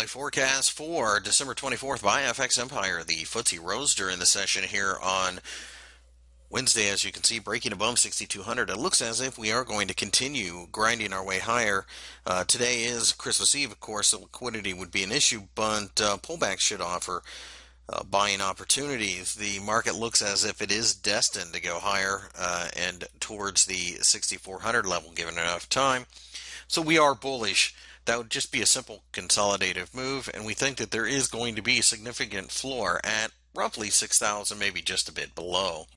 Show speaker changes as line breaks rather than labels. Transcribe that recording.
daily forecast for December 24th by FX Empire. The FTSE rose during the session here on Wednesday, as you can see, breaking above 6,200. It looks as if we are going to continue grinding our way higher. Today is Christmas Eve, of course, so liquidity would be an issue, but pullbacks should offer buying opportunities. The market looks as if it is destined to go higher and towards the 6,400 level given enough time. So we are bullish. That would just be a simple consolidative move, and we think that there is going to be significant floor at roughly 6,000, maybe just a bit below.